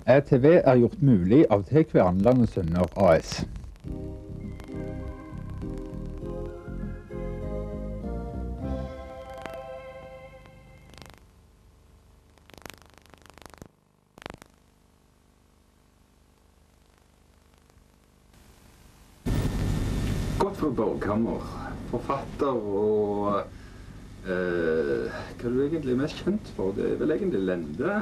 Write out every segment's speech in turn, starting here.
ETV er gjort mulig av T. Kverneland & Sønner AS. Gottfred Borghammer, forfatter og hva er du egentlig mest kjent for? Det er vel egentlig lende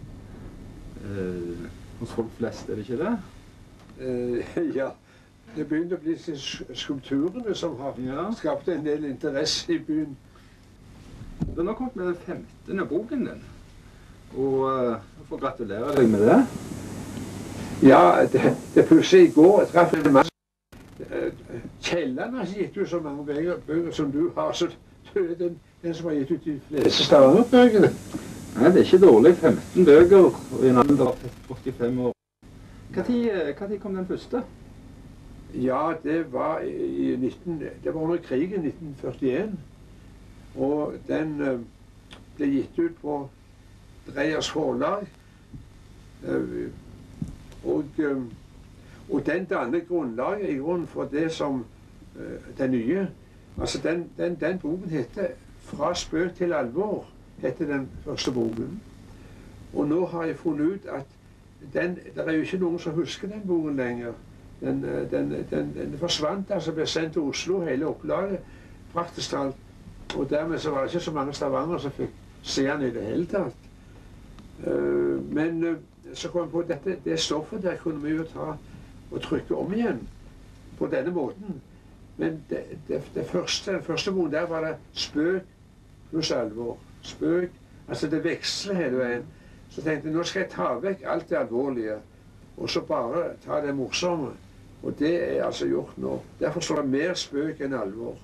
hos folk flest, er det ikke det? Ja, det begynner å bli skulpturene som har skapt en del interesse i byen. Du har nå kommet med den 15. boken din, og jeg får gratulere deg med det. Ja, det plutselig i går, jeg traff en mann. Kjelland har ikke gitt ut så mange bøker som du har, så du er den som har gitt ut de fleste Stavanger-bøkene. Nei, det er ikke dårlig. 15 bøker og i en alder av 85 år. Hva tid kom den første? Ja, det var under krigen 1941. Og den ble gitt ut på Dreyers forlag. Og den dannet grunnlaget i grunnen for det som den nye. Altså den boken heter «Fra spøk til alvor», heter den første boken. Og nå har jeg funnet ut at det er jo ikke noen som husker den boken lenger. Den forsvant, altså ble sendt til Oslo, hele opplaget, praktisk talt. Og dermed så var det ikke så mange Stavanger som fikk se den i det hele tatt. Men så kom jeg på at det stoffet der kunne vi jo ta og trykke om igjen på denne måten. Men den første boken der var det spøk pluss alvor. Spøk, altså det veksler hele veien. Så tenkte jeg, nå skal jeg ta vekk alt det alvorlige, og så bare ta det morsomme. Og det er altså gjort nå. Derfor står det mer spøk enn alvor.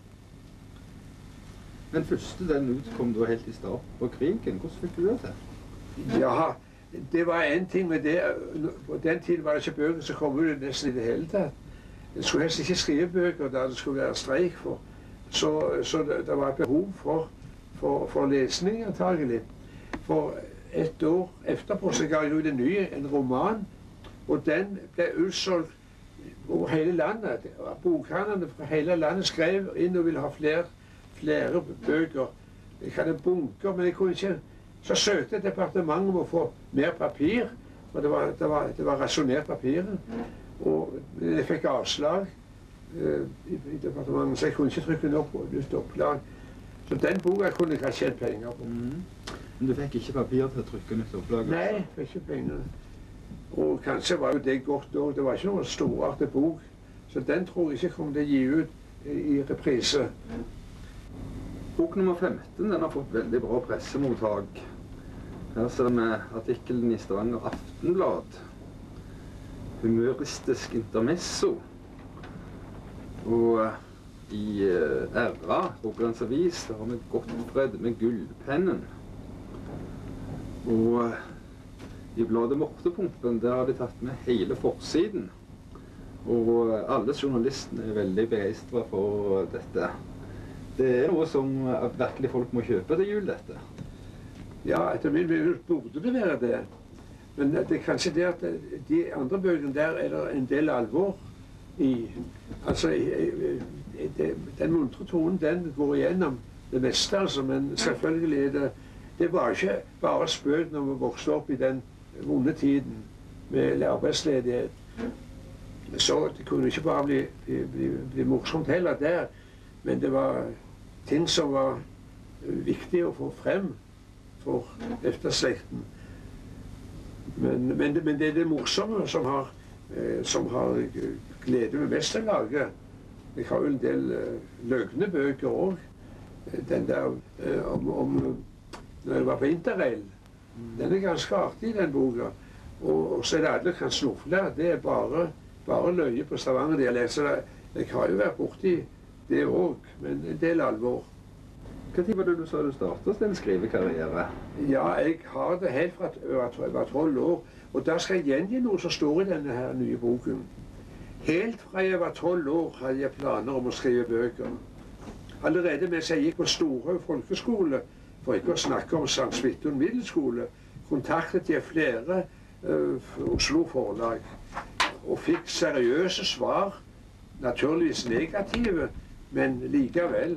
Den første den utkom da helt i start på krigen. Hvordan fikk du det til? Ja, det var en ting med det. På den tiden var det ikke bøker som kom ut nesten i det hele tatt. Jeg skulle helst ikke skrive bøker da det skulle være streik for. Så det var et behov for lesning, antagelig. For et år etterpå så ga jeg ut en roman, og den ble utsolgt over hele landet. Bokhandlerne fra hele landet skrev inn og ville ha flere bøker. Jeg hadde bunker, men jeg kunne ikke. Så søkte departementet om å få mer papir, for det var rasjonert papir. Og jeg fikk avslag i departementet, så jeg kunne ikke trykke den opp på nytt opplag. Så den boka kunne jeg ha tjent penger på. Men du fikk ikke papir til å trykke nytt opplag? Nei, jeg fikk ikke penger. Og kanskje var jo det godt òg. Det var ikke noen storartet bok. Så den tror jeg ikke kom til å gi ut i reprise. Bok nummer 15 den har fått veldig bra pressemottak. Her ser vi artikkelen i Stavanger Aftenblad. Humoristisk intermesso. Og i RA, Rogalands Avis, der har vi Gottfred med gullpennen. Og i bladet Mortepumpen, der har de tatt med hele forsiden. Og alle journalistene er veldig begeistret for dette. Det er noe som virkelig folk må kjøpe til jul, dette. Ja, etter min mening burde det være det. Men det er kanskje det at de andre bøkene der er det en del alvor i. Altså, den muntre tonen, den går igjennom det meste, altså. Men selvfølgelig er det var ikke bare spøk når vi vokste opp i den vonde tiden med arbeidsledighet. Så det kunne ikke bare bli morsomt heller der. Men det var ting som var viktig å få frem for efterslekten. Men det er det morsomme som har glede med mest å lage. Jeg har jo en del løgnebøker òg. Den der om når jeg var på Interrail. Den er ganske artig, den boka. Og så er det alle kan snufle. Det er bare løye på Stavanger-dialekt. Så jeg har jo vært borti det òg, men en del alvor. Hva tid var det du sa du startet din skrivekarriere? Ja, jeg har det helt fra jeg var 12 år. Og da skal jeg gjengi noe som står i denne her nye boken. Helt fra jeg var 12 år hadde jeg planer om å skrive bøker. Allerede mens jeg gikk på Storhaug folkeskole, for ikke å snakke om Sankt Svithun middelskole, kontaktet jeg flere Oslo Forlag. Og fikk seriøse svar, naturligvis negative, men likevel.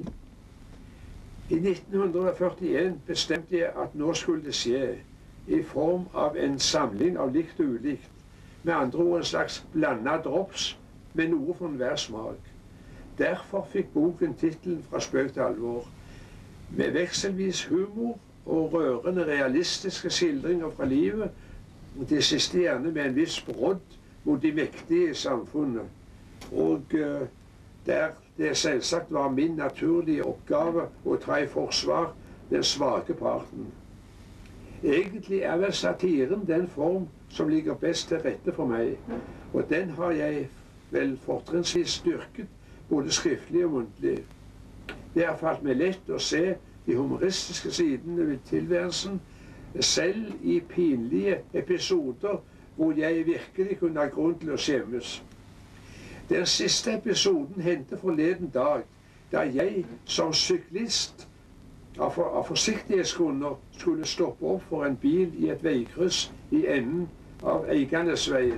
I 1941 bestemte jeg at nå skulle det skje, i form av en samling av likt og ulikt. Med andre ord en slags blandet drops, med noe for enhver smak. Derfor fikk boken tittelen Fra spøk til alvor, med vekselvis humor og rørende realistiske skildringer fra livet, det siste gjerne med en viss brodd mot de mektige i samfunnet. Og der det selvsagt var min naturlige oppgave å ta i forsvar den svake parten. Egentlig er vel satiren den form som ligger best til rette for meg, og den har jeg vel fortrinnsvis styrket, både skriftlig og muntlig. Det har falt meg lett å se de humoristiske sidene ved tilværelsen, selv i pinlige episoder hvor jeg virkelig kunne ha grunn til å skjemmes. Den siste episoden hendte forleden dag, da jeg som syklist av forsiktighetsgrunner skulle stoppe opp for en bil i et veikryss i enden av Eiganesveien.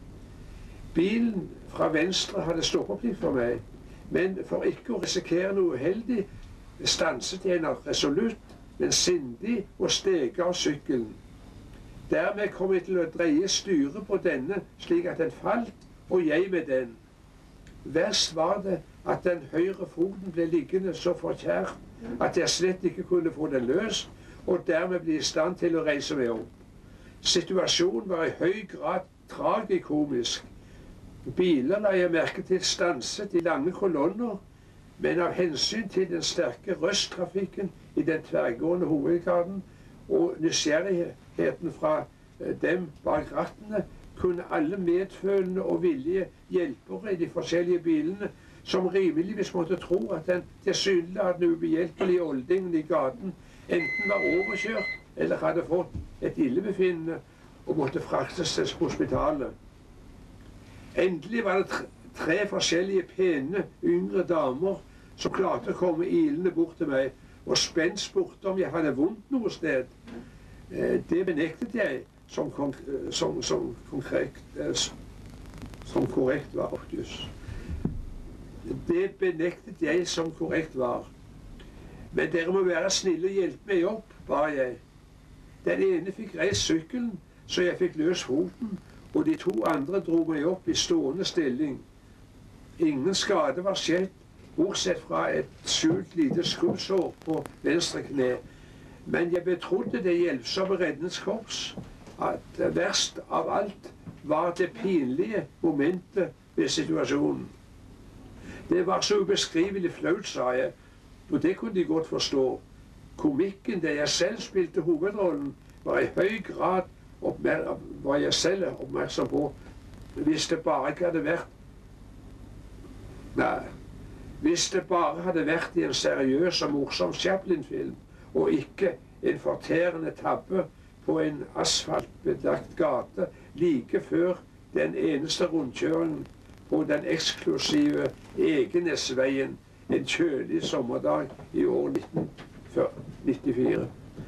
Bilen fra venstre hadde stoppeplikt for meg, men for ikke å risikere noe uheldig, stanset jeg resolutt, men sindig og steg av sykkelen. Dermed kom jeg til å dreie styret på denne slik at den falt, og jeg med den. Verst var det at den høyre foten ble liggende så forkjært at jeg slett ikke kunne få den løs, og dermed bli i stand til å reise meg opp. Situasjonen var i høy grad tragikomisk. Biler la jeg merke til stanset i lange kolonner, men av hensyn til den sterke røsttrafikken i den tverrgående hovedgaten og nysgjerrigheten fra dem bak rattene, kunne alle medfølende og villige hjelpere i de forskjellige bilene, som rimeligvis måtte tro at den tilsynelatende ubehjelpelige oldingen i gaten enten var overkjørt eller hadde fått et illebefinnende og måtte fraktes til hospitalet. Endelig var det tre forskjellige pene, yngre damer som klarte å komme ilende bort til meg og spent spurte om jeg hadde vondt noe sted. Det benektet jeg som korrekt var. Det benektet jeg som korrekt var. Men dere må være snille og hjelpe meg opp, ba jeg. Den ene fikk reist sykkelen, så jeg fikk løs foten, og de to andre dro meg opp i stående stilling. Ingen skade var skjedd, bortsett fra et skjult lite skrubbsår på venstre kne. Men jeg betrodde det hjelpsomme redningskorps at verst av alt var det pinlige momentet ved situasjonen. Det var så ubeskrivelig flaut, sa jeg, og det kunne de godt forstå. Komikken der jeg selv spilte hovedrollen, var i høy grad var jeg selv oppmerksom på. Hvis det bare hadde vært i en seriøs og morsom Chaplin-film, og ikke en forterende tabbe på en asfaltbelagt gate like før den eneste rundkjøringen på den eksklusive Egenesveien en kjølig sommerdag i år 1994.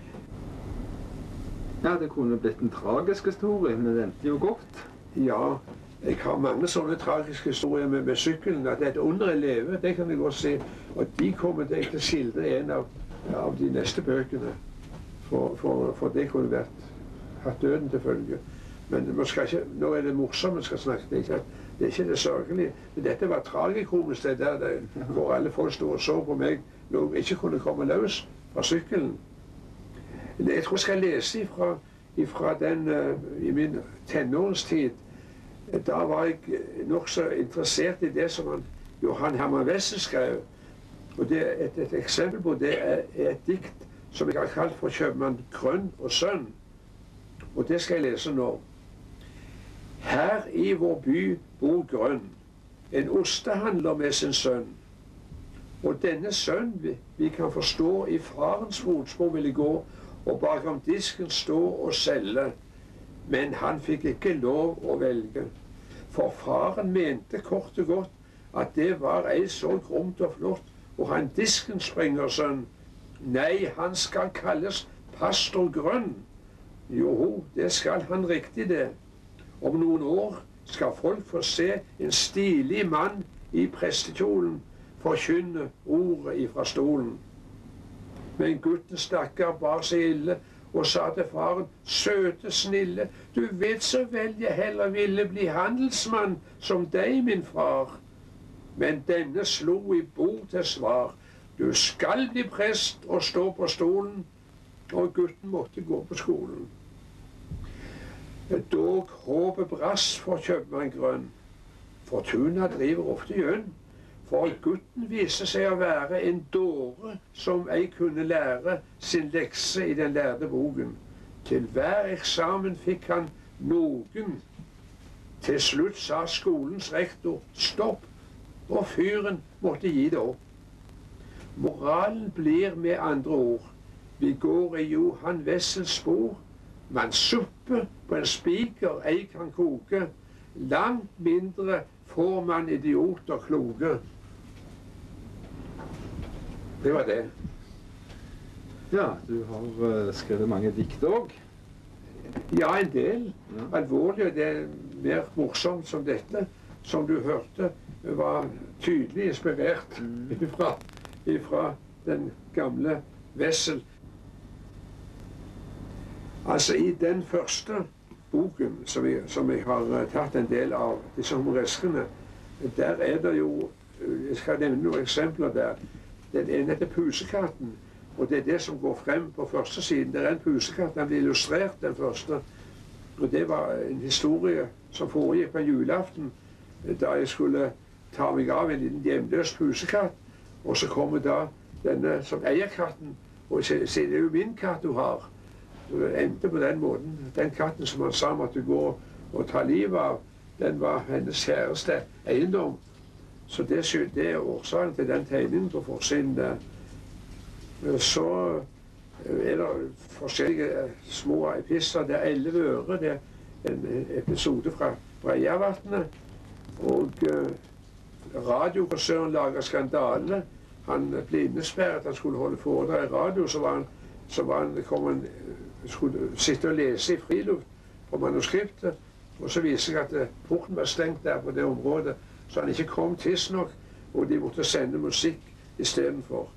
Ja, det kunne blitt en tragisk historie, men det endte jo godt. Ja, jeg har mange sånne tragiske historier med sykkelen. At det er et under jeg lever, det kan jeg godt se. Og de kommer jeg til å skildre i en av de neste bøkene. For det kunne hatt døden til følge. Men nå er det morsomt vi skal snakke. Det er ikke det sørgelige. Men dette var tragikomisk, det der hvor alle folk stod og så på meg når jeg ikke kunne komme løs fra sykkelen. Jeg tror jeg skal lese ifra den i min tenårstid. Da var jeg nokså interessert i det som Johan Herman Wessel skrev. Og et eksempel på det er et dikt som jeg har kalt for Kjøpmann Grønn og Sønn. Og det skal jeg lese nå. Her i vår by bor Grønn, en ostehandler med sin sønn. Og denne sønn vi kan forstå i farens fotspor ville gå, og bakom disken stå og selge. Men han fikk ikke lov å velge. For faren mente kort og godt at det var ei så gromt og flott å ha en diskensspringersønn. Nei, han skal kalles pastor Grønn. Jo, det skal han riktig det. Om noen år skal folk få se en stilig mann i prestekjolen forkynne ordet ifra stolen. Men gutten stakkar bar seg ille og sa til faren, søte, snille, du vet så vel jeg heller ville bli handelsmann som deg, min far. Men denne slo i bord til svar, du skal bli prest og stå på stolen, og gutten måtte gå på skolen. Dog håpet brass for kjøpmann Grønn. Fortuna driver ofte gjønn, for gutten viste seg å være en dåre som ei kunne lære sin lekse i den lærde boken. Til hver eksamen fikk han noen. Til slutt sa skolens rektor stopp, og fyren måtte gi det opp. Moralen blir med andre ord, vi går i Johan Wessels spor. Man suppe på en spiker ei kan koke, langt mindre får man idioter kloke. Det var det. Ja, du har skrevet mange dikt òg. Ja, en del. Ja. Alvorlig, og det er mer morsomt som dette, som du hørte, var tydelig inspirert ifra den gamle Wessel. Altså, i den første boken som jeg har tatt en del av, disse humoreskene, der er det jo, jeg skal nevne noen eksempler der. Den ene heter Pusekatten, og det er det som går frem på første siden. Det er en pusekatt, den ble illustrert den første. Og det var en historie som foregikk på julaften, da jeg skulle ta meg av en liten hjemløs pusekatt. Og så kommer da denne som eier katten, og sier det er jo min katt du har. Det endte på den måten. Den katten som han sa om at du går og tar livet av, den var hennes kjæreste eiendom. Så det er årsaken til den tegningen på forsiden der. Så er det forskjellige små epistler. Det er 11 øre. Det er en episode fra Breiavatnet. Og radiokonsernet lager skandale. Han ble innesperret, han skulle holde foredrag i radio, skulle sitte og lese i friluft på manuskriptet, og så viser jeg at porten var stengt der på det området, så han ikke kom tidsnok, og de måtte sende musikk istedenfor.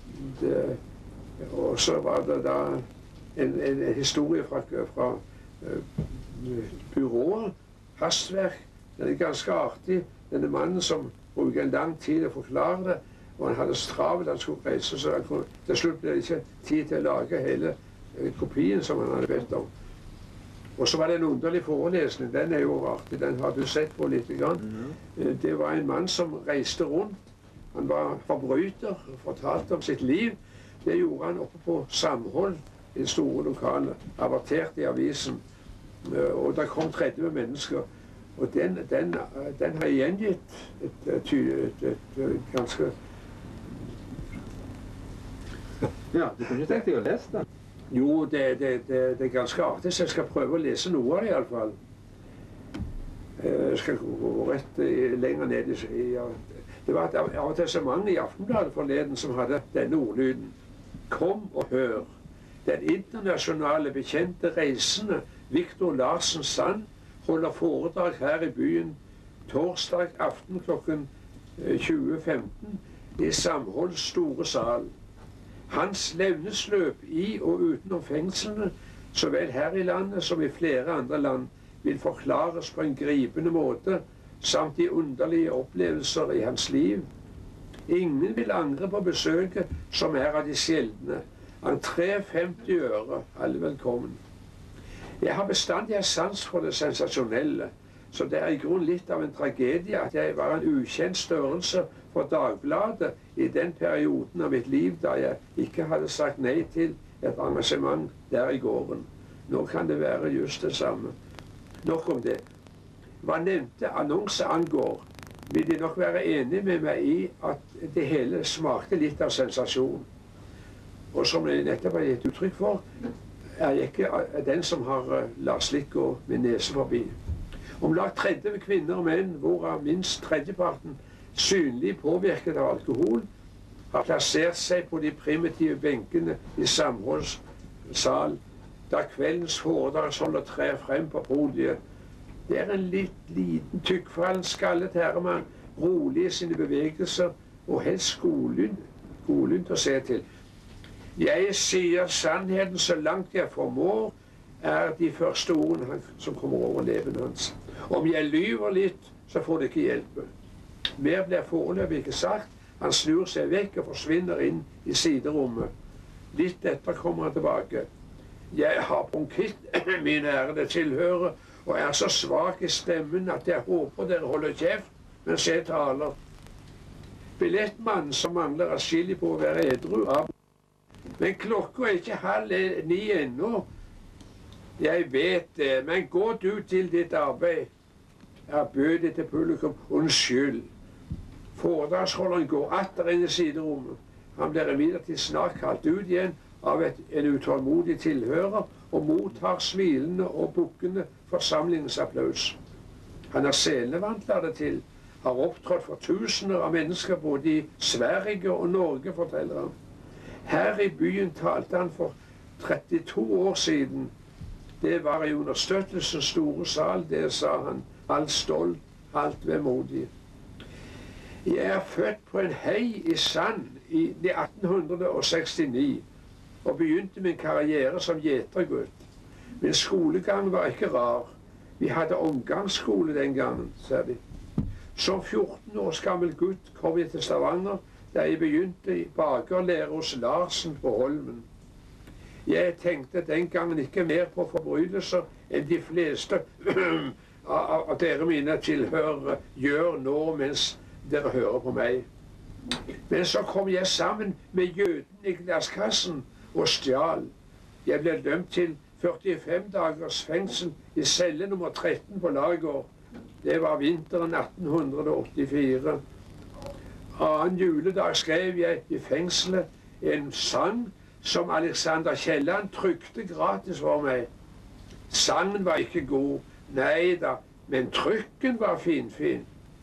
Og så var det da en historie fra byrået, hastverk. Den er ganske artig. Denne mannen som bruker en lang tid å forklare det, og han hadde travelt, han skulle reise, så til slutt ble det ikke tid til å lage hele kopien som han hadde bedt om. Og så var det en underlig forelesning, den er jo artig, den har du sett på litt grann. Det var en mann som reiste rundt, han var forbryter, fortalte om sitt liv. Det gjorde han oppe på Samhold, i store lokale, avertert i avisen. Og der kom 30 mennesker. Og den har gjengitt et ganske... Ja, du kunne ikke tenkt deg å lese den? Jo, det er ganske artig, så jeg skal prøve å lese noe av det i alle fall. Jeg skal gå rett lenger ned i... Det var et avansement i Aftenbladet forleden som hadde denne ordlyden. Kom og hør. Den internasjonale bekjente reisende Victor Larsen Sand holder foredrag her i byen torsdag aften klokken 20.15 i Samholds store sal. Hans levnesløp i og utenom fengslene, så vel her i landet som i flere andre land, vil forklares på en gripende måte, samt de underlige opplevelser i hans liv. Ingen vil angre på besøket, som er av de sjeldne. Entré 50 øre, alle velkommen. Jeg har bestandig sans for det sensasjonelle, så det er i grunn litt av en tragedie at jeg var en ukjent størrelse for Dagbladet i den perioden av mitt liv da jeg ikke hadde sagt nei til et engasjement der i gården. Nå kan det være just det samme. Nok om det. Hva nevnte annonse angår, vil de nok være enig med meg i at det hele smakte litt av sensasjon. Og som jeg nettopp har gitt uttrykk for, er jeg ikke den som har latt slik gå min nese forbi. Om lag 30 kvinner og menn, hvorav minst tredjeparten synlig påvirket av alkohol, har plassert seg på de primitive benkene i Samholds sal da kveldens foredragsholder trer frem på podiet. Det er en liten, tykkfallen, skallet herremann, rolig i sine bevegelser og helst godlynt å se til. Jeg sier sannheten så langt jeg formår, er de første ordene som kommer over leppene hans. Om jeg lyver litt, så får det ikke hjelpe. Mer blir foreløpig ikke sagt. Han snur seg vekk og forsvinner inn i siderommet. Litt etter kommer han tilbake. Jeg har bronkitt, mine ærede tilhører, og er så svak i stemmen at jeg håper dere holder kjeft mens jeg taler. Billettmannen som mangler atskillig på å være edru av. Men klokka er ikke 8:30 ennå. Jeg vet det, men gå du til ditt arbeid. Jeg bød det til publikum. Unnskyld. Foredragsholderen går atter inn i siderommet. Han blir imidlertid snart kalt ut igjen av en utålmodig tilhører og mottar smilende og bukkende forsamlingens applaus. Han er scenevant, lar det til, har opptrådt for tusener av mennesker både i Sverige og Norge, forteller han. Her i byen talte han for 32 år siden. Det var i understøttelsens store sal, det sa han, alt stolt, alt vemodig. Jeg er født på en hei i Sand i 1869 og begynte min karriere som gjetergutt. Min skolegang var ikke rar. Vi hadde omgangsskole den gangen, sa de. Som 14 års gammel gutt kom jeg til Stavanger, da jeg begynte i bakerlære hos Larsen på Holmen. Jeg tenkte den gangen ikke mer på forbrytelser enn de fleste av dere mine tilhørere gjør nå mens dere hører på meg. Men så kom jeg sammen med jøden i glasskassen og stjal. Jeg ble dømt til 45 dagers fengsel i celle nummer 13 på Lagård. Det var vinteren 1884. Annen juledag skrev jeg i fengselet en sang som Alexander Kielland trykte gratis for meg. Sangen var ikke god, nei da, men trykken var fin.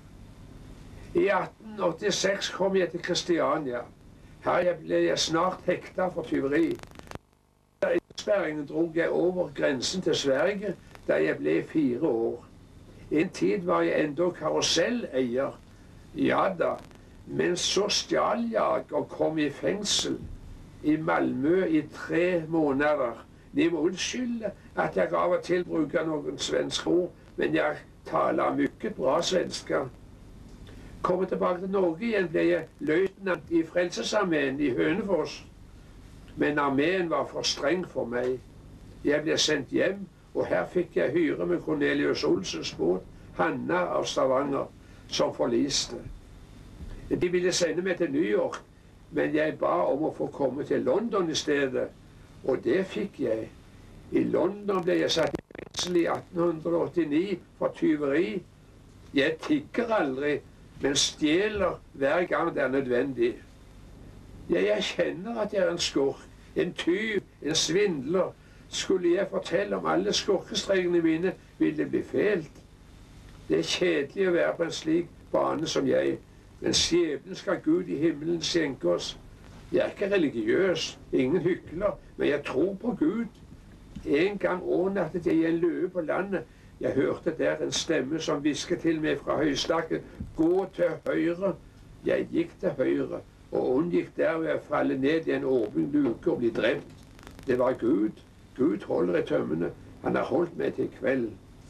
I 1886 kom jeg til Kristiania. Her ble jeg snart hekta for tyveri. Etter innsperringen drog jeg over grensen til Sverige da jeg ble 4 år. En tid var jeg enda karuselleier. Ja da, men så stjal jeg og kom i fengsel i Malmö i 3 måneder. De må unnskylde at jeg av og til bruker noen svenske ord, men jeg taler mye bra svenska. Kom tilbake til Norge igjen ble jeg løytnant i Frelsesarmeen i Hønefoss. Men armeen var for streng for meg. Jeg ble sendt hjem, og her fikk jeg hyre med Cornelius Olsens båt, Hanna av Stavanger, som forliste. De ville sende meg til New York, men jeg ba om å få komme til London i stedet, og det fikk jeg. I London ble jeg satt i fengsel i 1889 for tyveri. Jeg tigger aldri, men stjeler hver gang det er nødvendig. Jeg erkjenner at jeg er en skurk, en tyv, en svindler. Skulle jeg fortelle om alle skurkestrekene mine, ville det bli fælt. Det er kjedelig å være på en slik bane som jeg, men skjebnen skal Gud i himmelen skjenke oss. Jeg er ikke religiøs, ingen hykler, men jeg tror på Gud. En gang overnattet jeg i en løe på landet. Jeg hørte der en stemme som hvisket til meg fra høystakken, gå til høyre. Jeg gikk til høyre, og unngikk der ved å falle ned i en åpen luke og bli drept. Det var Gud. Gud holder i tømmene. Han har holdt meg til kveld.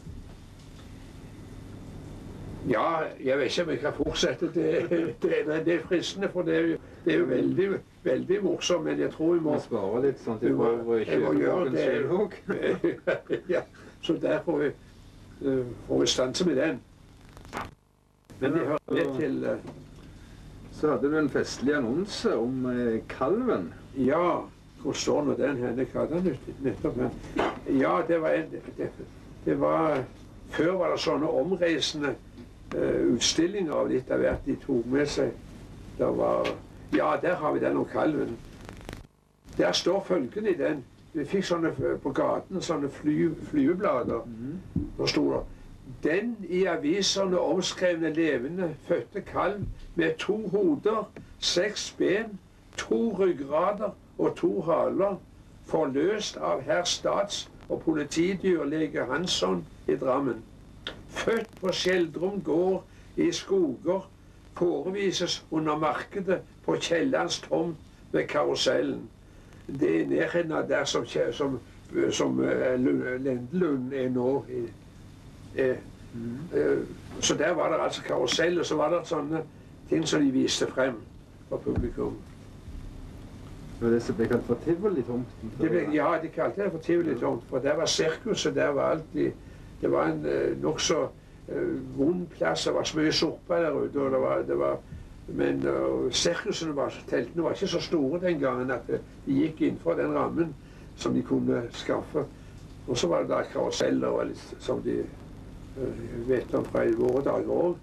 Ja, jeg vet ikke om jeg kan fortsette. Det er fristende, for det er jo veldig, veldig morsomt, men jeg tror vi må spare litt sånn til å gjøre det. Ja, så derfor får vi stanse med den. Men det hører med til Så hadde du en festlig annonse om kalven. Ja, hvor står nå den her? Det hadde han nettopp her. Ja, det var før var det sånne omreisende utstillinger av litt av hvert de tok med seg. Ja, der har vi den om kalven. Der står følgende i den. Vi fikk sånne på gaten, sånne flyveblader. Der sto det: den i aviserne omskrevne levende fødte kalv med 2 hoder, 6 ben, 2 ryggrader og 2 haler forløst av herr stats- og politidyrlege Hansson i Drammen. Født på Skjeldrum gård i Skoger, forevises under markedet på Kiellands tomt ved karusellen. Det er nærheten av der som Lendelund er nå. Så der var det altså karusell, og så var det sånne ting som de viste frem for publikum. Det var det som ble kalt for Tivoli-tomten? Ja, de kalte det for Tivoli-tomt, for der var sirkuset, der var alltid. Det var en nokså vond plass, det var så mye sorpa der ute, og men teltene var ikke så store den gangen at de gikk innenfor den rammen som de kunne skaffe. Og så var det da karuseller, som de vet om fra i våre dager også.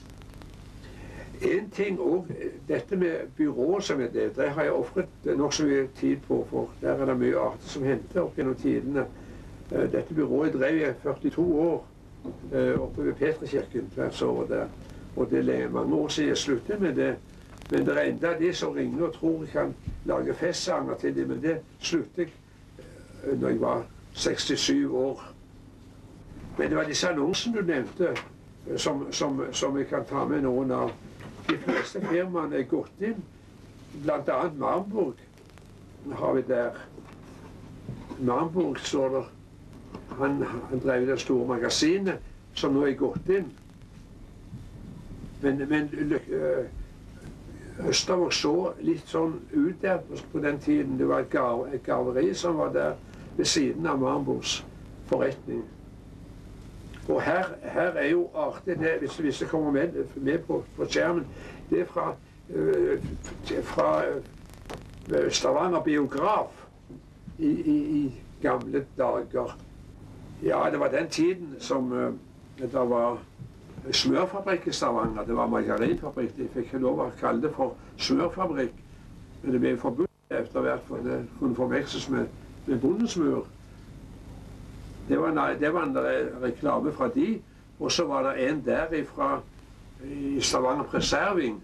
En ting også, dette med byrået som er det har jeg offret nok så mye tid på, for der er det mye arter som henter opp gjennom tidene. Dette byrået drev jeg 42 år oppe ved Petrikirken tvers over der. Og det er mange år siden jeg sluttet med det. Men det er enda de som ringer og tror jeg kan lage festsanger til dem. Men det sluttet jeg når jeg var 67 år. Men det var disse annonsene du nevnte, som jeg kan ta med noen av. De fleste firmaene er gått inn, blant annet Marmburg har vi der. Marmburg står der. Han drev det store magasinet, som nå er gått inn. Men Østervåg så litt sånn ut der på den tiden. Det var et garveri som var der ved siden av Marmburgs forretning. Og her er jo artig, hvis det kommer med på skjermen, det er fra Stavanger biograf i gamle dager. Ja, det var den tiden som det var smørfabrikk i Stavanger. Det var margarinfabrikk. De fikk ikke lov å kalle det for smørfabrikk. Men det ble forbudt etter hvert, for det kunne forveksles med bondesmør. Det var en reklame fra de, og så var det en derifra i Stavanger Preserving.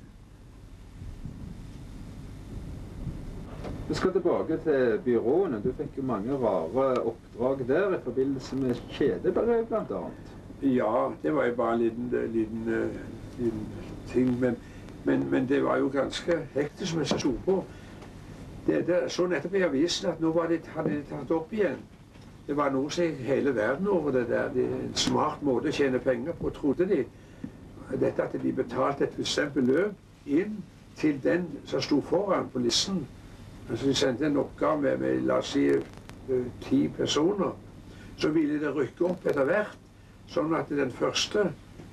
Vi skal tilbake til byråene. Du fikk jo mange rare oppdrag der i forbindelse med kjedebrev blant annet. Ja, det var jo bare en liten ting, men det var jo ganske hektisk mens jeg sto på. Så nettopp i avisen at nå hadde de tatt opp igjen. Det var noe som hele verden over det der. Det er en smart måte å tjene penger på, trodde de. Dette at de betalte et bestemt beløp inn til den som sto foran på listen. Altså de sendte en oppgave med la oss si 10 personer. Så ville det rykke opp etter hvert, sånn at den første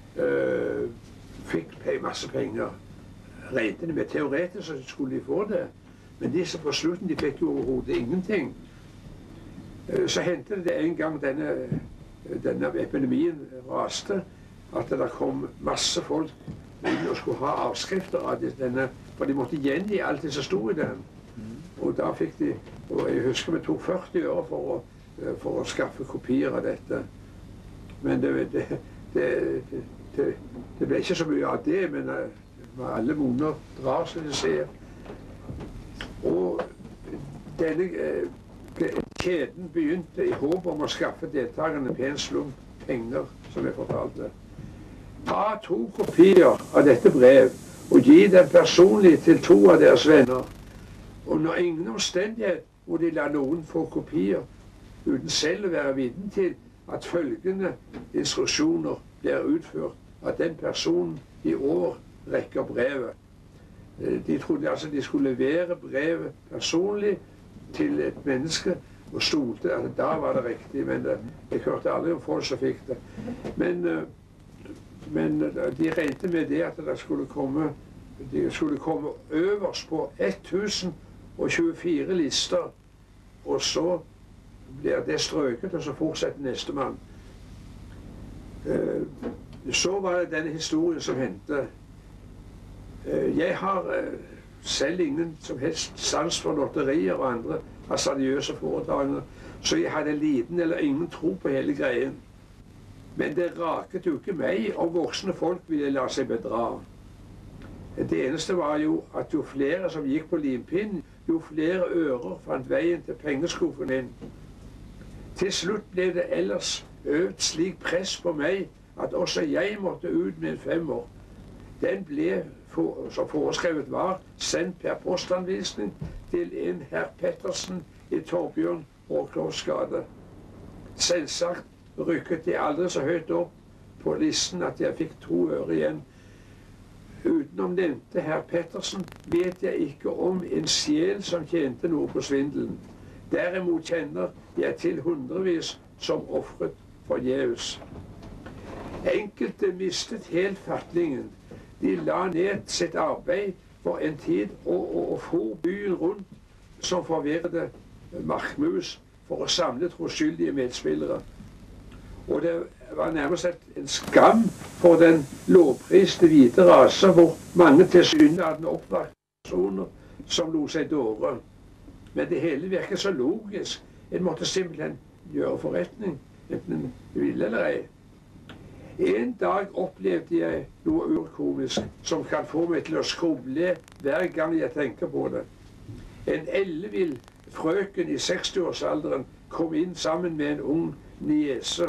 fikk masse penger. Regnet de med teoretisk så skulle de få det. Men disse på slutten, de fikk jo overhodet ingenting. Så hendte det en gang denne epidemien raste, at det kom masse folk inn og skulle ha avskrifter av denne, for de måtte gjengi alt det som sto i den. Og da fikk de, og jeg husker vi tok 40 år for å skaffe kopier av dette. Men det ble ikke så mye av det, men alle monner drar, som de sier. Og denne kjeden begynte i håp om å skaffe deltakerne pen slump penger, som jeg fortalte. Ta 2 kopier av dette brev og gi dem personlig til 2 av deres venner. Og når ingen omstendighet må de la noen få kopier uten selv å være vitne til at følgende instruksjoner blir utført av den personen de overrekker brevet. De trodde altså de skulle levere brevet personlig til et menneske og stolte at da var det riktig, men jeg hørte aldri om folk som fikk det. Men de regnet med det at de skulle komme øverst på 1024 lister, og så blir det strøket, og så fortsetter nestemann. Så var det denne historien som hendte. Jeg har selv ingen som helst sans for lotterier og andre hasardiøse foretakene, så jeg hadde liten eller ingen tro på hele greien. Men det raket jo ikke meg om voksne folk ville la seg bedra. Det eneste var jo at jo flere som gikk på limpinnen, Jo flere ører fant veien til pengeskuffen din. Til slutt ble det ellers øvd slik press på meg at også jeg måtte ut med en 5-er. Den ble, som foreskrevet var, sendt per postanvisning til en herr Pettersen i Torbjørn Håklovs gate. Selvsagt rykket jeg aldri så høyt opp på listen at jeg fikk 2 øre igjen. Utenom nevnte herr Pettersen vet jeg ikke om en sjel som tjente noe på svindelen. Derimot kjenner jeg til hundrevis som ofret forgjeves. Enkelte mistet helt fattingen. De la ned sitt arbeid for en tid og for byen rundt som forvirrede markmus for å samle troskyldige medspillere. Og det var nærmest en skam for den lovpriste hvite rase hvor mange tilsynelatende oppvakte personer som lo seg dåre. Men det hele virket så logisk. En måtte simpelthen gjøre forretning, enten en ville eller ei. En dag opplevde jeg noe urkomisk som kan få meg til å skruble hver gang jeg tenker på det. En ellevill frøken i 60-årsalderen kom inn sammen med en ung niese.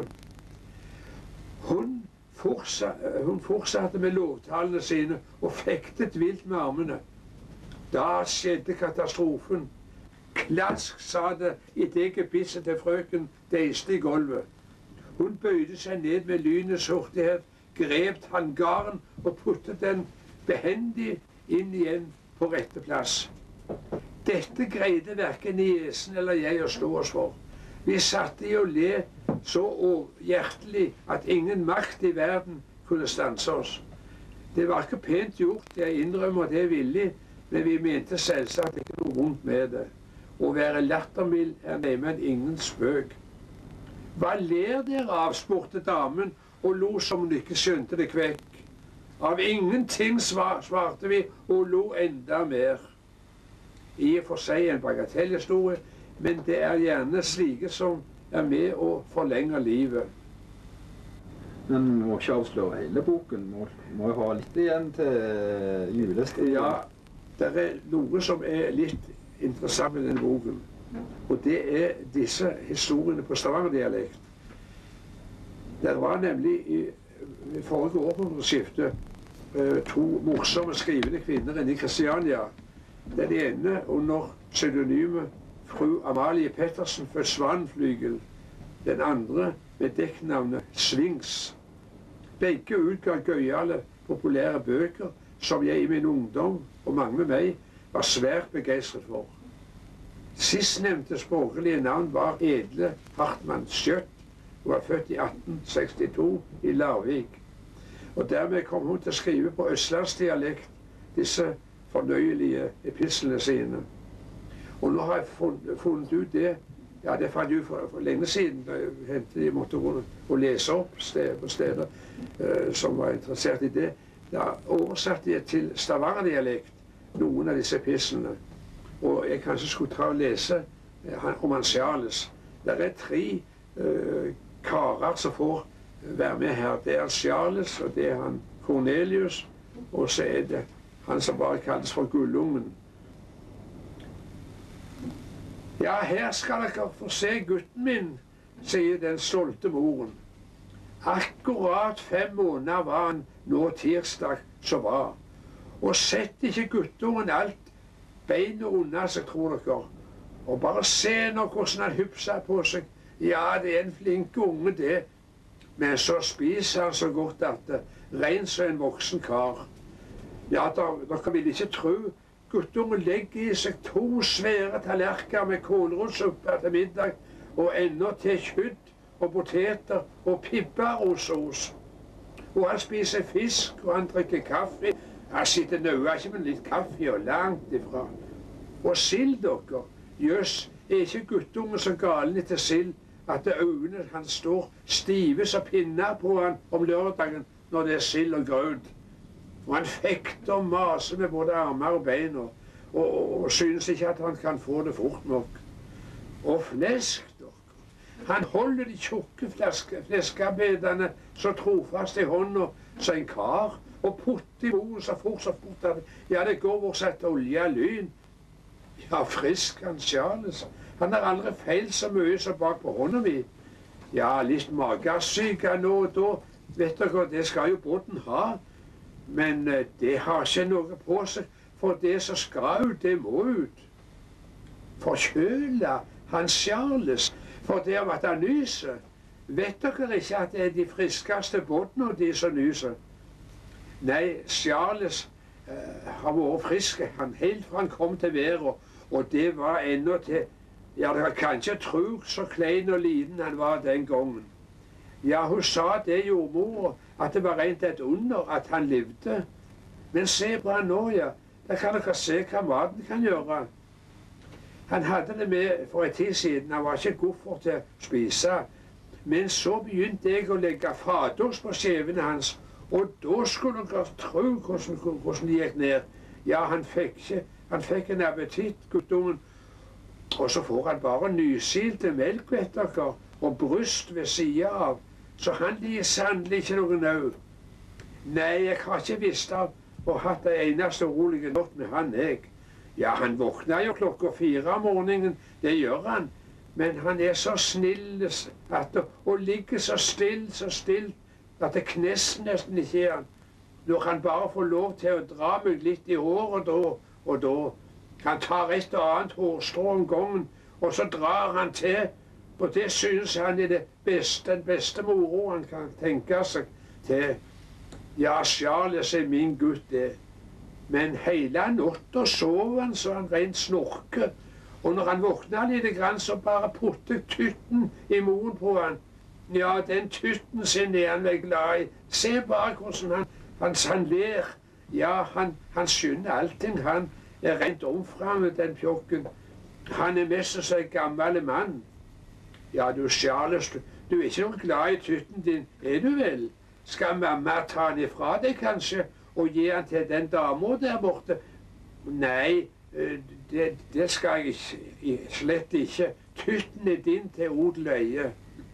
Hun fortsatte med lovtalene sine og fektet vilt med armene. Da skjedde katastrofen. Klask, sa det idet gebisset til frøken deiste i gulvet. Hun bøyde seg ned med lynets hurtighet, grep hangaren og puttet den behendig inn igjen på rette plass. Dette greide hverken niesen eller jeg å slå oss for. Vi satte i å le så hjertelig at ingen makt i verden kunne stanse oss. Det var ikke pent gjort, jeg innrømmer det villig, men vi mente selvsagt ikke noe vondt med det. Å være lattermild er neimen ingen spøk. Hva ler dere av, spurte damen og lo som hun ikke skjønte det kvekk. Av ingenting, svarte vi og lo enda mer. I og for seg en bagatellhistorie, men det er gjerne slike som er med å forlenge livet. Men vi må ikke avsløre hele boken. Vi må jo ha litt igjen til julestid. Ja, det er noe som er litt interessant med denne boken. Og det er disse historiene på Stavanger-dialekt. Det var nemlig i forrige århundreskifte 2 morsomme skrivende kvinner inne i Kristiania. Den ene under pseudonymet fru Amalie Pettersen, født Svanflygel. Den andre med dekknavnet Svings. Begge utga gøyale, populære bøker som jeg i min ungdom, og mange med meg, var svært begeistret for. Sistnevnte språklige navn var Edle Hartmann Skjøtt. Hun var født i 1862 i Larvik. Og dermed kom hun til å skrive på østlandsdialekt disse fornøyelige epislene sine. Og nå har jeg funnet ut det. Ja, det fant jeg ut for lenge siden. Jeg måtte gå lese opp på steder som var interessert i det. Da oversatte jeg til Stavanger-dialekt noen av disse epislene. Og jeg kanskje skulle ta og lese om han Charles. Det er 3 karer som får være med her. Det er Charles, og det er han Cornelius, og så er det han som bare kalles for Gullungen. Ja, her skal dere få se gutten min, sier den stolte moren. Akkurat 5 måneder var han nå tirsdag som var. Og sett ikke guttungen alt beina unna seg, tror dere. Og bare se nå hvordan han hypser på seg. Ja, det er en flink unge, det. Men så spiser han så godt at det rent som en voksen kar. Ja, dere vil ikke tro. Guttungen legger i seg 2 svære tallerkener med kålrotsuppe til middag, og ennå til kjøtt og poteter og pipparrotsaus. Og han spiser fisk, og han drikker kaffe. Han sitter nøye ikke med litt kaffe og langt ifra. Og sild, dere. Jøss, er ikke guttungen så galen etter sild at øynene hans står stive som pinner på han om lørdagen når det er sild og grøt. Og han fekter og maser med både armer og bein, og synes ikke at han kan få det fort nok. Og flesk, dere. Han holder de tjukke fleskebedene så trofast i hånda som en kar, og putter i moen så fort at ja, det går vårt sett olje og lyn. Ja, frisk han Charles. Han har aldri feilt så mye som bak på hånda mi. Ja, litt magesyke nå og da. Vet dere, det skal jo båten ha. Men det har ikke noe på seg. For det som skal ut, det må ut. Forkjøla han Charles for det om at han nyser. Vet dere ikke at det er de friskeste båtene de som nyser? Nei, Charles har vært frisk han helt fra han kom til verden. Og det var ennå til. Ja, dere kan ikke tro så klein og liten han var den gangen. Ja, hun sa det, jordmor, at det var rent et under at han levde. Men se på han nå, ja. Da kan dere se hva maten kan gjøre. Han hadde det med for en tid siden. Han var ikke god for til å spise. Men så begynte jeg å legge fatost på skjevene hans. Og da skulle dere tro hvordan det gikk ned. Ja, han fikk en appetitt, guttungen. Og så får han bare nysilte melk, vet dere, og bryst ved siden av. Så han liker sannelig ikke noe nød. Nei, jeg har ikke visst av og hatt en eneste urolig natt med han, jeg. Ja, han våkner jo klokka 4 om morgenen, det gjør han. Men han er så snill og ligger så still, at det knesten nesten ikke er han. Når han bare får lov til å dra meg litt i håret da og da. Han tar et og annet hårstrå om gangen, og så drar han til. Og det synes han er den beste moro han kan tenke seg til. Ja, Charles er min gutt, det. Men hele natta sov han så han rent snorker. Og når han våkna litt, så bare puttet tytten i munnen på han. Ja, den tytten sin er han vel glad i. Se bare hvordan han ler. Ja, han skjønner allting. Han er rent omframmet, den pjokken. Han er mest som en gammel mann. Ja, du Charles, du er ikke noe glad i tytten din, er du vel? Skal mamma ta den ifra deg, kanskje, og gi den til den dama der borte? Nei, det skal jeg slett ikke. Tytten er din til odel og eie.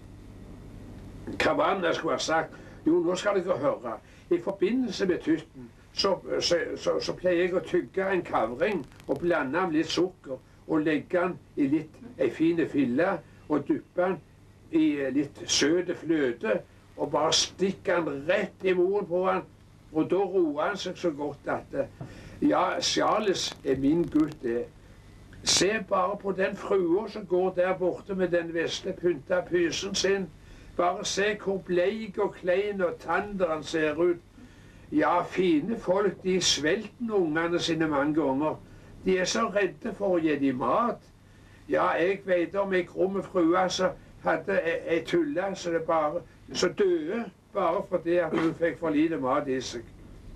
Hva var det jeg skulle ha sagt? Jo, nå skal dere høre. I forbindelse med tytten så pleier jeg å tygge en kavring og blande den litt sukker og legge den i ei fin fille og dyppe den i litt søt fløte og bare stikke den rett i munnen på han. Og da roer han seg så godt at ja, Charles er min gutt, det. Se bare på den frua som går der borte med den vesle pynta pysen sin. Bare se hvor bleik og klein og tander han ser ut. Ja, fine folk, de svelter ungene sine mange ganger. De er så redde for å gi dem mat. Ja, jeg vet om ei krumme frue som hadde ei tulle så døde bare fordi at hun fikk for lite mat i seg.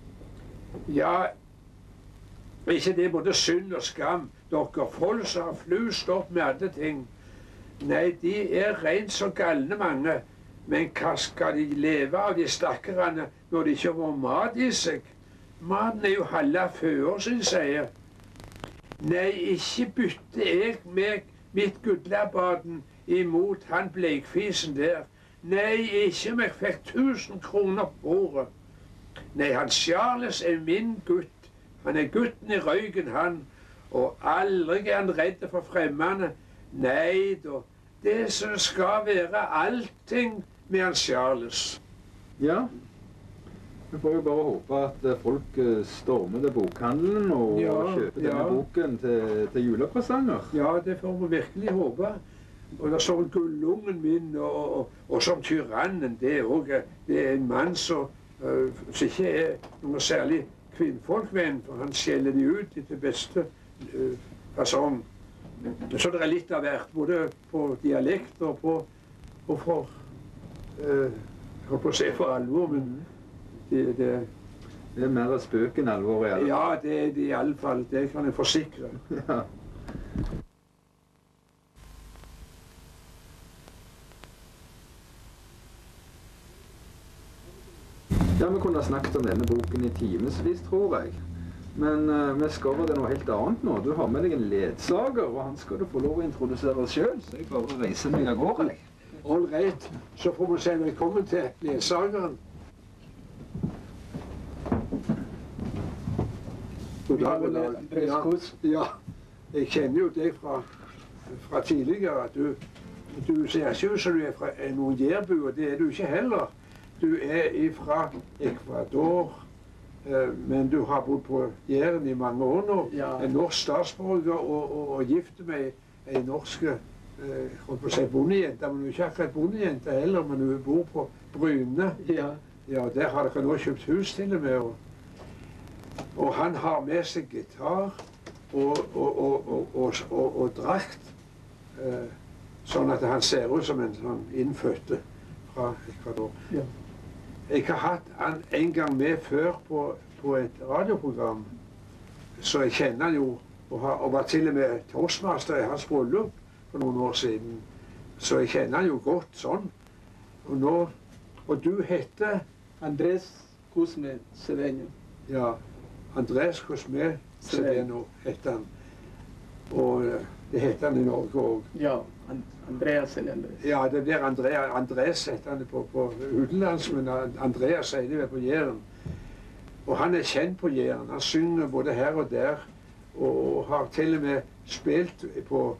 Ja, ikke det både synd og skam. Dere folk som har flust opp med alle ting. Nei, de er rent så galne mange. Men hva skal de leve av, de stakkarene, når de ikke får mat i seg? Maten er jo halve føa, som de sier. Nei, ikke bytter jeg meg mitt gudlabaden imot han bleikfisen der. Nei, ikke om jeg fikk 1000 kroner på året. Nei, han Charles er min gutt. Han er gutten i røyken, han. Og aldri er han redd for fremmede. Nei da, det som skal være allting med han Charles. Ja, vi får jo bare håpe at folk stormer til bokhandelen og kjøper denne boken til julepresanger. Ja, det får vi virkelig håpe. Og det står gullungen min og som tyrannen, det er en mann som ikke er noe særlig kvinnfolkvenn, for han skjeller de ut til beste fasong. Så det er litt av hvert, både på dialekt og for holdt på å si for alvor, men det er mer spøk enn alvor i alle fall. Ja, det er det i alle fall. Det kan jeg forsikre. Ja. Ja, vi kunne ha snakket om denne boken i timesvis, tror jeg. Men vi skal over til noe helt annet nå. Du har med deg en ledsager, og han skal du få lov å introdusere selv, så jeg bare reiser meg av gårde. All right, så får vi si velkommen til ledsageren. God dag. Ja. jeg kjenner jo deg fra tidligere. At du ser ikke ut som du er fra noen jærbu, og det er du ikke heller. Du er fra Ecuador, men du har bodd på Jæren i mange år nå. Ja. En norsk statsborger og gift med ei norsk holdt på å si bondejente. Men du er ikke akkurat bondejente heller, men du bor på Bryne. Ja. Ja, der har dere nå kjøpt hus til og med. Og han har med seg gitar og drakt, sånn at han ser ut som en sånn innfødte fra Ecuador. Ja. Jeg har hatt han en gang med før på et radioprogram, så jeg kjenner han jo, og var til og med toastmaster i hans bryllup for noen år siden. Så jeg kjenner han jo godt sånn. Og du heter? Andrés Cosme Cedeño. Ja, Andrés Cosme Cedeño heter han. Og det heter han i Norge òg. Ja, Andreas eller Andrés. Ja, det blir Andrés heter han på utenlands, men Andreas sier det vel på Jæren. Og han er kjent på Jæren. Han synger både her og der, og har til og med spilt på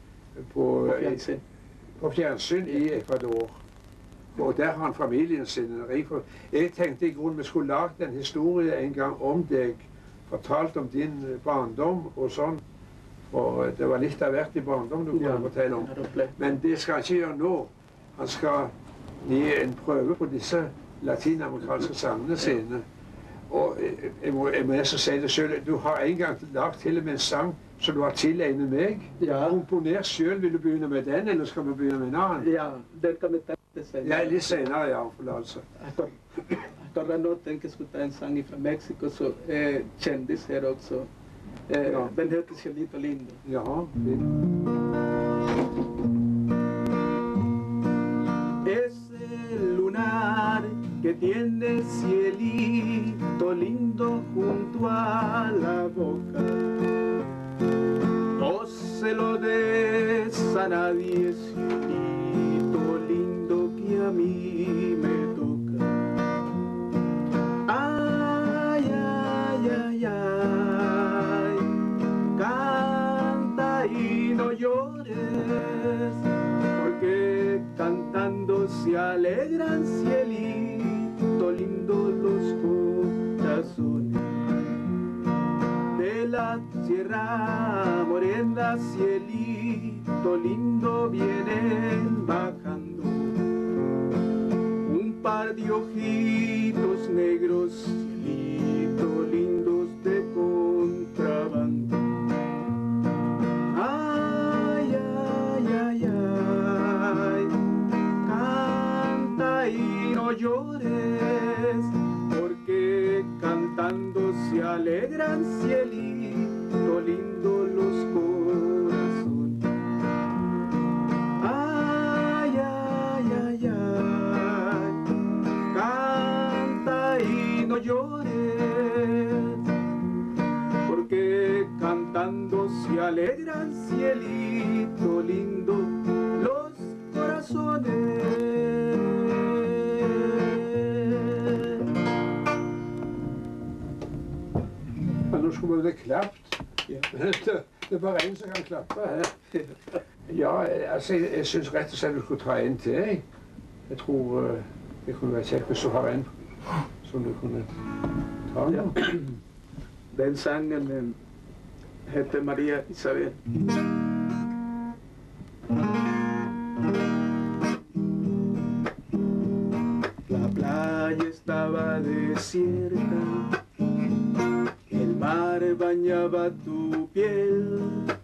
fjernsyn i Ecuador. Og der har han familien sin. Jeg tenkte i grunnen vi skulle lagd en historie en gang om deg, fortalt om din barndom og sånn. Og det var litt av hvert i barndom du kunne fortelle om. Men det skal han ikke gjøre nå. Han skal gi en prøve på disse latinamerikanske sangene sine. Og jeg må nesten si det selv, du har en gang lagt til og med en sang som du har tilegnet meg. Ja. Komponert selv. Vil du begynne med den, eller skal vi begynne med en annen? Ja, den kan vi ta senere. Ja, litt senere, ja. Forlatelse. Akkurat nå tenker jeg skulle ta en sang fra Mexico, så kjendis her også. Ja. Den heter Cielito Lindo. Ja, Ese lunar que tiene cielito lindo junto a la boca, no se lo des a nadie, cielito lindo que a mí me toca. Ay, ay, ay, ay, canta y no llores, porque cantando se alegran, cielito lindo, los corazones. De la Sierra Morena, cielito lindo, vienen bajando un par de ojitos negros, cielito lindos de contrabando. Ay, ay, ay, ay, canta y no llores, porque cantando se alegran, cielito lindo, los corazones. Ay, ay, ay, ay, canta y no llores, porque cantando se alegran, cielito lindo, los corazones. Nå skulle vi vel klapt. Ja. Det er bare en som kan klappe her. Ja, altså, jeg synes rett og slett du skulle ta en til. Jeg tror det kunne være kjekt hvis du har en som du kunne ta. Ja. Den sangen heter María Isabel. La playa estaba desierta, el mar bañaba tu piel,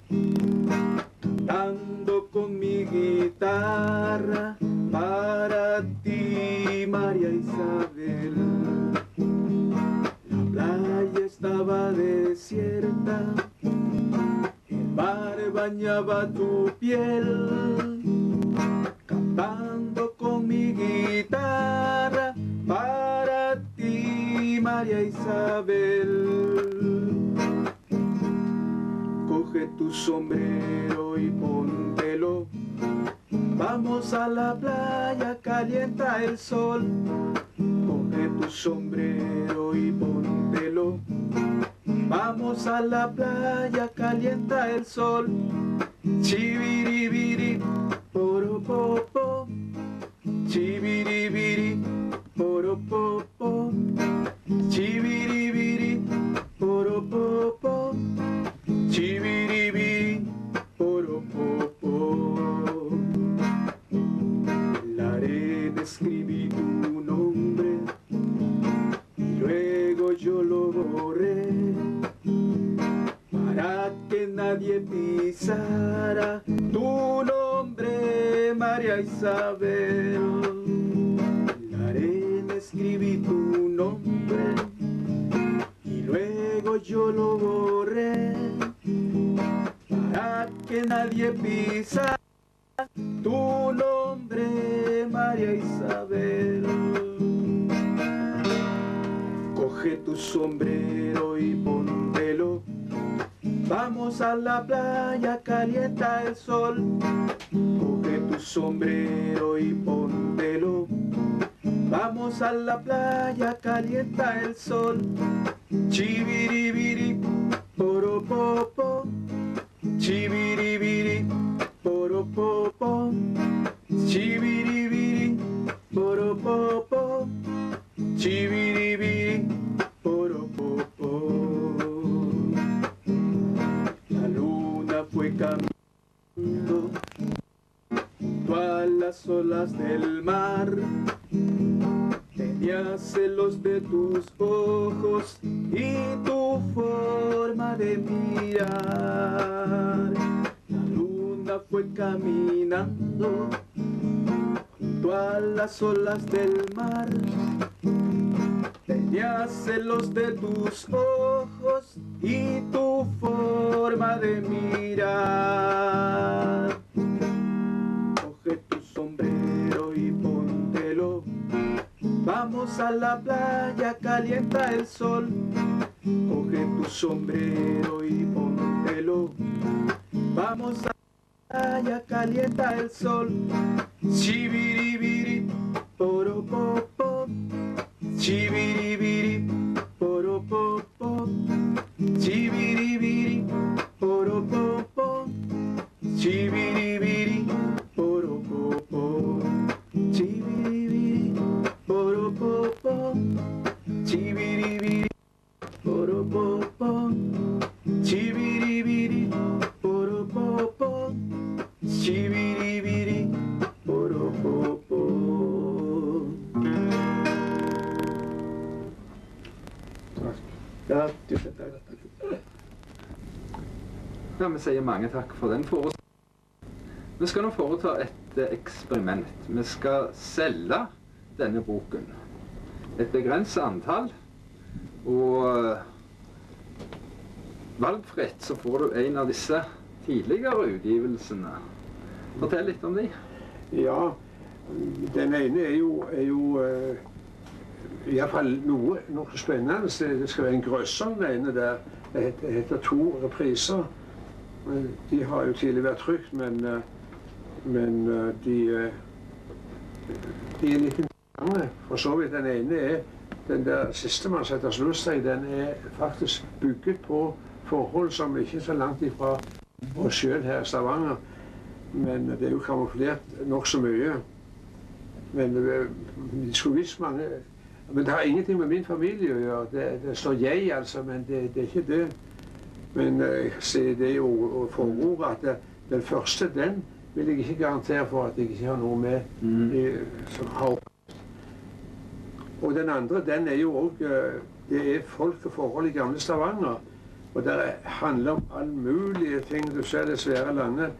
cantando con mi guitarra para ti, María Isabel. La playa estaba desierta, el mar bañaba tu piel, cantando con mi guitarra para ti, María Isabel. Coge tu sombrero y póntelo, vamos a la playa, calienta el sol. Coge tu sombrero y póntelo, vamos Vamos a la playa, calienta el sol. Chibiribiri, poropopo. Chibiribiri, poropopo. Chibiribiri, poropopo. Chibiribiri, poropopo. En la arena escribí tu nombre y luego yo lo borré para que nadie pisara tu nombre, María Isabel. En la arena escribí tu nombre y luego yo lo borré para que nadie pisara tu nombre, María Isabel. Coge tu sombrero y póntelo. Vamos a la playa, calienta el sol. Coge tu sombrero y póntelo. Vamos a la playa, calienta el sol. Chibiribiri, poropopo. Chibiribiri, poropopo. Chibiribiri, poropopo. Chibiribiri, poropopo. La luna fue caminando junto a las olas del mar. Tenía celos de tus ojos y tu forma de mirar. La luna fue caminando junto a las olas del mar. Tenía celos de tus ojos y tu forma de mirar. Coge tu sombrero y póntelo. Vamos a la playa, calienta el sol. Coge tu sombrero y póntelo. Vamos a la playa, calienta el sol. Chibiribiri, poropopo. Chibiribiri, poropopo. Chibiribiri, poropopo. Chibiribiri, poropopo. Chibiribiri, poropopo. Chibiribiri, poropopo. Chibiribiri, poropopo. Chibiribiri, poropopo. Ja, tusen takk. Ja, vi sier mange takk for den forestillingen. Vi skal nå foreta et eksperiment. Vi skal selge denne boken. Et begrenset antall. Og valgfritt så får du en av disse tidligere utgivelsene. Fortell litt om de. Ja, den ene er jo i hvert fall noe spennende. Det skal være en grøsser, den ene der. Det heter 2 repriser. De har jo tidligere vært trykt, men de er litt interessante. For så vidt den ene er den der siste man setter sluttstrek, den er faktisk bygget på forhold som ikke er så langt ifra oss selv her i Stavanger. Men det er jo kamuflert nok så mye. Men det skulle visst mange. Men det har ingenting med min familie å gjøre. Det står jeg, altså, men det er ikke det. Men jeg kan si det jo forord at den første, den vil jeg ikke garantere for at jeg ikke har noe med som har. Og den andre, den er jo også, det er folk og forhold i gamle Stavanger. Og det handler om alle mulige ting. Du ser det svære landet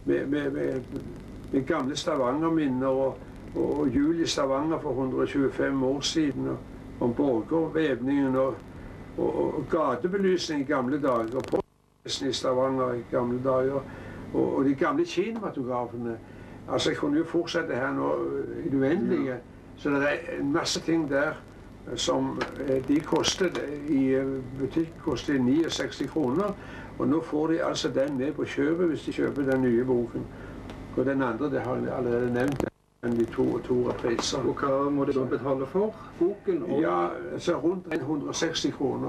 med gamle Stavanger-minner og jul i Stavanger for 125 år siden, og om borgervæpningen og gatebelysning i gamle dager, og pålysning i Stavanger i gamle dager, og de gamle kinematografene. Altså, jeg kunne jo fortsette her nå i det uendelige, så det er en masse ting der som de kostet i butikk, kostet 69 kroner, og nå får de altså den med på kjøpet hvis de kjøper den nye boken. Og den andre, det har jeg allerede nevnt, de to repriser. Og hva må de da betale for boken? Ja, altså rundt 160 kroner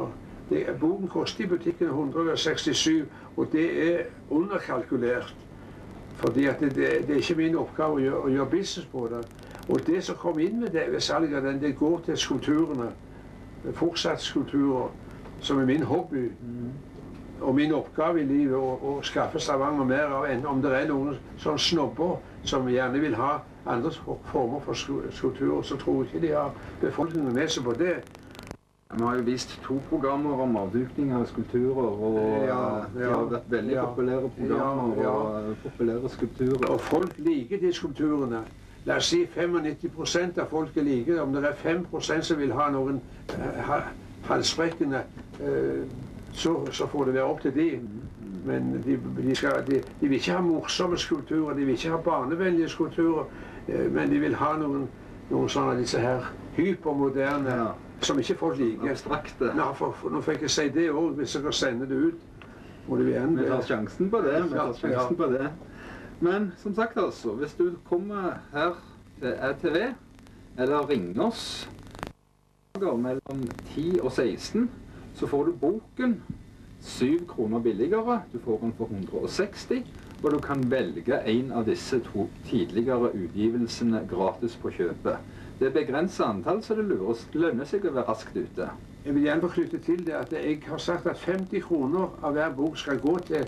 Boken koster i butikken 167, og det er underkalkulert. Fordi at det er ikke min oppgave å gjøre business på det. Og det som kom inn med det ved salget av den, det går til skulpturene. Fortsatt skulpturer, som er min hobby. Og min oppgave i livet å skaffe Stavanger mer av enn om det er noen sånn snobber som gjerne vil ha andre former for skulpturer, så tror jeg ikke de har befolkningen med seg på det. Vi har jo vist 2 programmer om avdukning av skulpturer, og de har vært veldig populære programmer og populære skulpturer. Og folk liker de skulpturene. La oss si 95% av folket liker det. Om det er 5% som vil ha noen halsbrekkende, så får det være opp til de. Men de vil ikke ha morsomme skulpturer, de vil ikke ha barnevennlige skulpturer, men de vil ha noen sånne disse her hypermoderne, som ikke folk liker. Abstrakte. Nå fikk jeg si det også, hvis jeg kan sende det ut. Vi tar sjansen på det. Men som sagt altså, hvis du kommer her til RTV, eller ringer oss mellom 10 og 16, så får du boken 7 kroner billigere, du får den for 160, og du kan velge en av disse 2 tidligere utgivelsene gratis på kjøpet. Det er begrenset antall, så det lønner seg å være raskt ute. Jeg vil gjerne få knytte til det at jeg har sagt at 50 kroner av hver bok skal gå til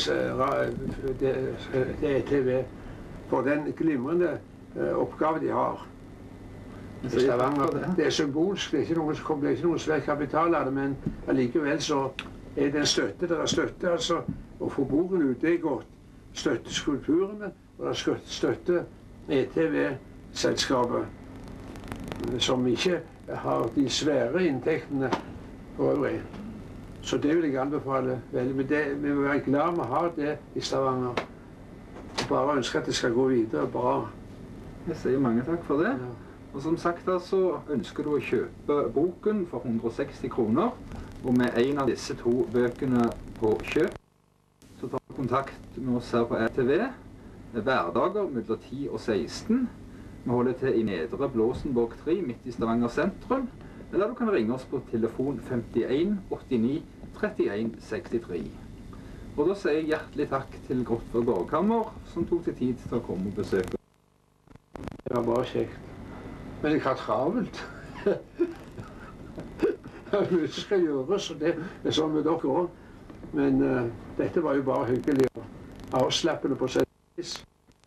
ETV for den glimrende oppgave de har. Det er symbolsk, det er ikke noen svær kapital av det, men allikevel så er det en støtte. Det er støtte altså å få boken ut, det er godt. Støtte skulpturene, og det er støtte ETV-selskapet, som ikke har de svære inntektene for øvrig. Så det vil jeg anbefale veldig. Men vi må være glad med å ha det i Stavanger. Og bare ønske at det skal gå videre bra. Jeg sier mange takk for det. Og som sagt altså, ønsker du å kjøpe boken for 160 kroner, og med en av disse 2 bøkene på kjøp, så tar du kontakt med oss her på RTV, hverdager mellom 10 og 16. Vi holder til i Nedre Blåsenborg 3, midt i Stavanger sentrum, eller du kan ringe oss på telefon 51 89 31 63. Og da sier jeg hjertelig takk til Grottfører Gårdkammer, som tok seg tid til å komme og besøke. Det var bare kjekt. Men jeg har travelt. Det er mye som skal gjøres, og det er sånn med dere også. Men dette var jo bare hyggelig og avslappende på sett og vis.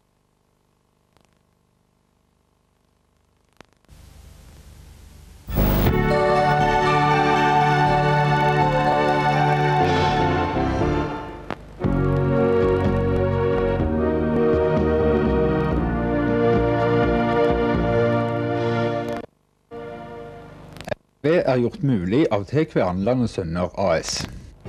Det er gjort mulig av T. Kverneland og Sønner AS.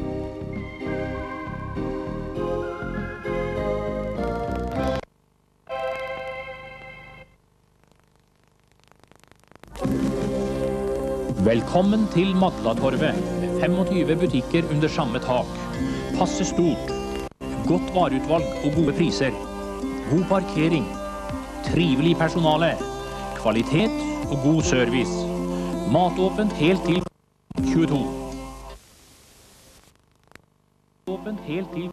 Velkommen til Madlatorvet, med 25 butikker under samme tak. Passe stort, godt vareutvalg og gode priser. God parkering, trivelig personale, kvalitet og god service. Matåpent helt til 22. Åpent helt til.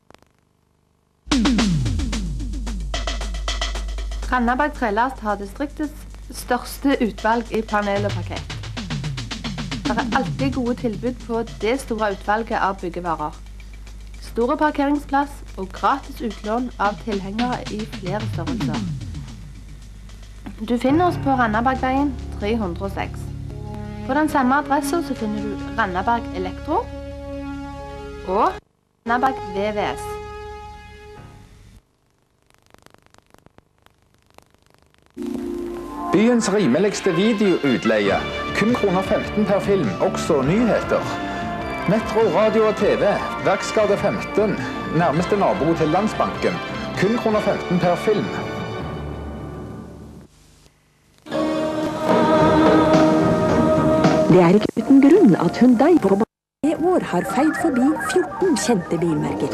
Randaberg Trelast har distriktets største utvalg i panel og parkett. Det er alltid gode tilbud på det store utvalget av byggevarer. Store parkeringsplass og gratis utlån av tilhengere i flere størrelser. Du finner oss på Randabergveien 306. På den samme adressen så finner du Randaberg Elektro og Randaberg VVS. Byens rimeligste videoutleie. Kun kroner 15 per film, også nyheter. Metro, radio og TV. Verksgade 15. Nærmeste nabo til Landsbanken. Kun kroner 15 per film. Det er ikke uten grunn at Hyundai på bare 3 år har feid forbi 14 kjente bilmerker.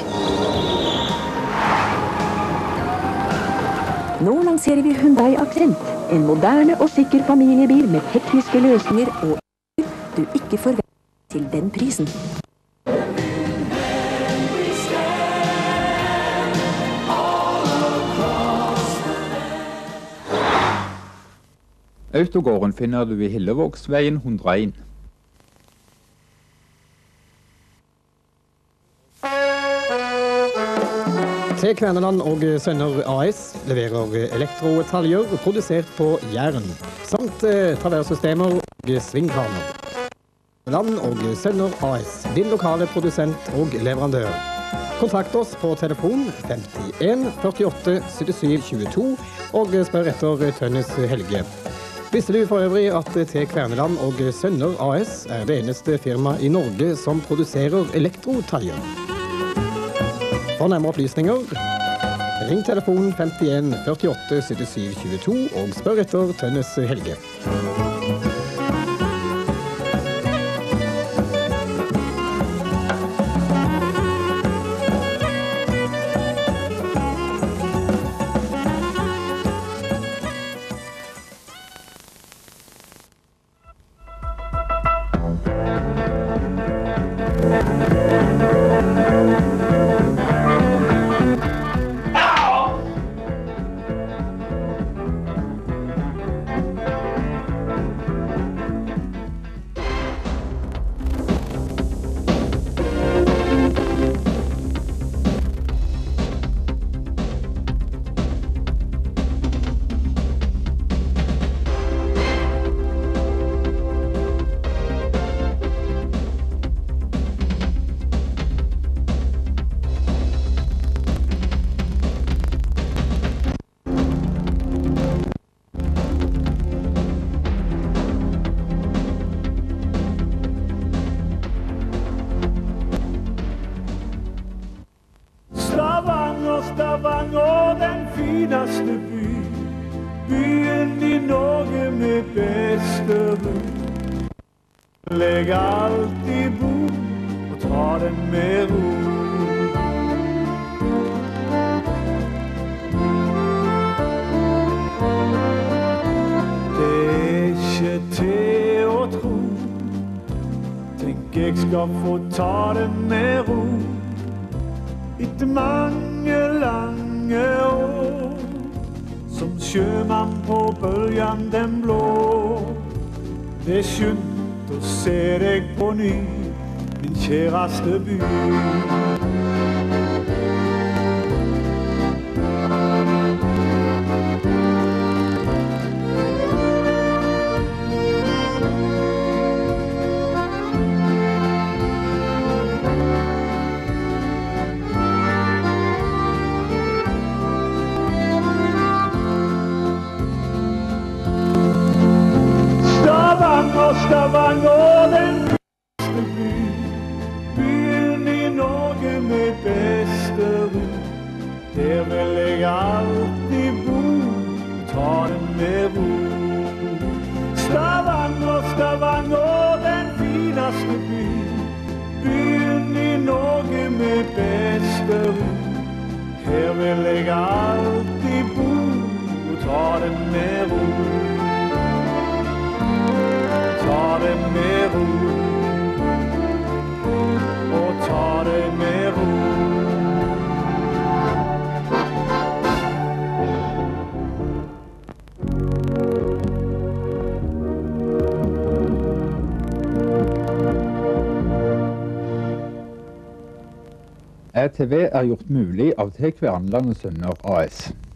Nå lanserer vi Hyundai Accent, en moderne og sikker familiebil med tekniske løsninger og du ikke forventer til den prisen. Autogården finner du i Hillevågsveien 101. T. Kverneland og Sønner AS leverer elektrotaljer produsert på Jæren, samt traversystemer og svingkraner. Land og Sønner AS, din lokale produsent og leverandør. Kontakt oss på telefon 51 48 77 22 og spør etter Tønnes Helge. Visste du for øvrig at T. Kverneland og Sønner AS er det eneste firma i Norge som produserer elektrotaljer? For nærmere opplysninger, ring telefon 51 48 77 22 og spør etter Tønnes Helge. Stavanger, den fineste by, byen i Norge med beste ry. Legg alltid bo og ta den med ro. Det er ikke til å tro, tenk jeg skal få ta det med ro. Etter mange lange år som sjømann på bølgen den blå. Det er skjønt å se deg på ny, min kjæreste by. Stavanger, den beste by, byen i Norge med beste ry. Der vil jeg alltid bo, ta den med ro. Stavanger, Stavanger, den fineste by, byen i Norge med beste ry. Her vil jeg alltid bo, ta den med ro. Ta det med ro, og ta det med ro. RTV er gjort mulig av T. Kverneland og Sønner AS.